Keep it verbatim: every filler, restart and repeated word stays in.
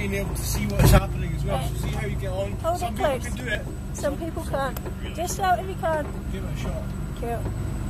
being able to see what's happening as well. Right. So see how you get on. Hold Some it people close. can do it. Some people can't. Just out if you can. Give it a shot. Cool.